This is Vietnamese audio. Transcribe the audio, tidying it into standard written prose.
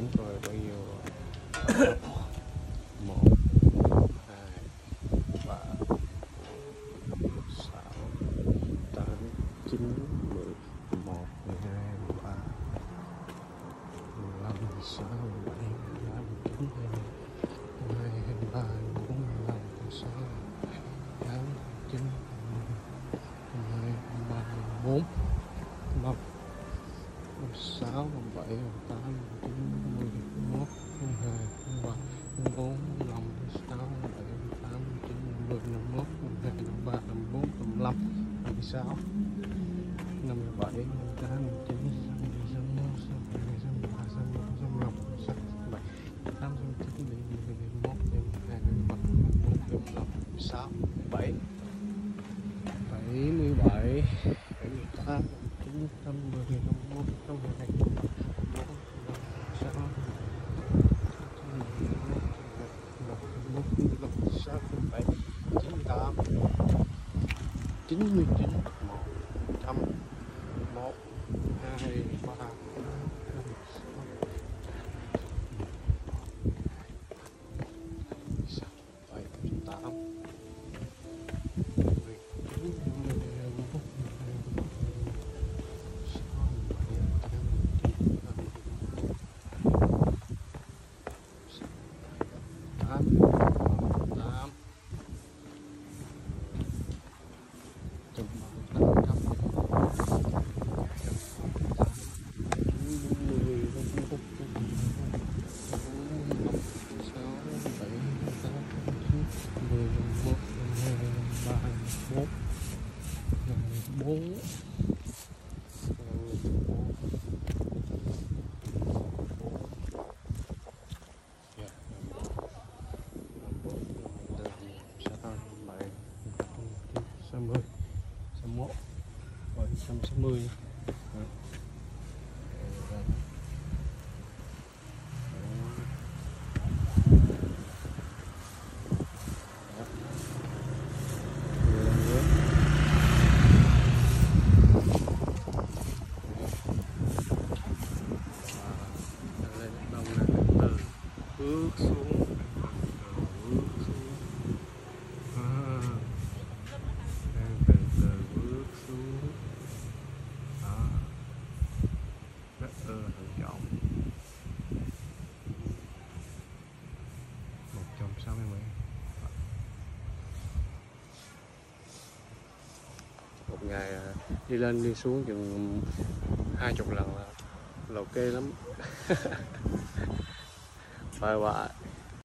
rồi bao nhiêu rồi? 1 2 3 6 8 9 10 11 12 13 15 16 17 18 19 20 22 23 24 25 26 27 28 29 30 31 32 33 34 35 36 37 38 39 40 41 42 43 44 45 7 77 78 9 10 11 12 99 100 1 2 3 4 5 6 7 8 60 61 rồi 160 bước xuống từ từ bước xuống đó, rất thận trọng 160 m. Một ngày đi lên đi xuống chừng 20 lần là kê lắm. Bye bye.